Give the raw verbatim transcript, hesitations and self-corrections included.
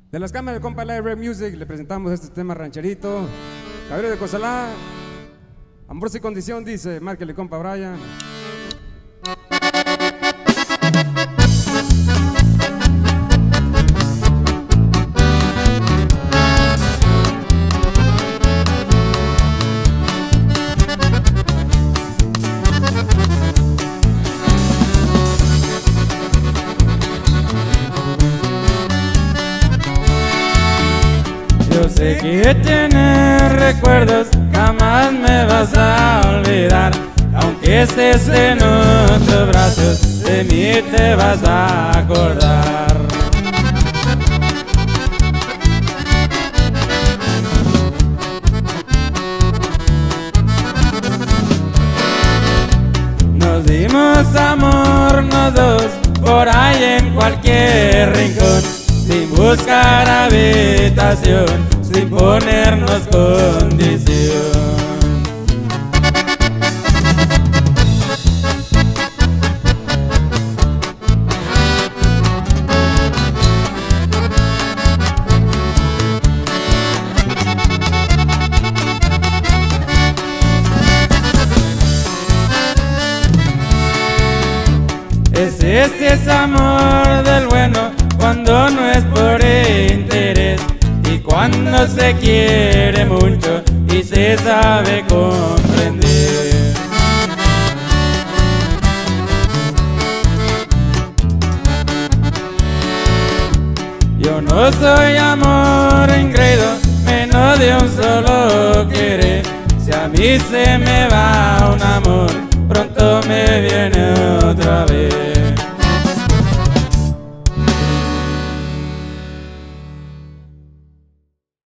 De las cámaras de compa Live Red Music le presentamos este tema rancherito. Caballero de Cozalá, Ambrosio y Condición dice, márquele compa Brian. Yo sé que tienes recuerdos, jamás me vas a olvidar. Aunque estés en otros brazos, de mí te vas a acordar. Nos dimos amor, nos dos, por ahí en cualquier rincón, sin buscar habitación, sin ponernos condición. Es este es amor del bueno, cuando no es por interés, y cuando se quiere mucho y se sabe comprender. Yo no soy amor engreído, menos de un solo querer. Si a mí se me va un amor, pronto me viene otra vez.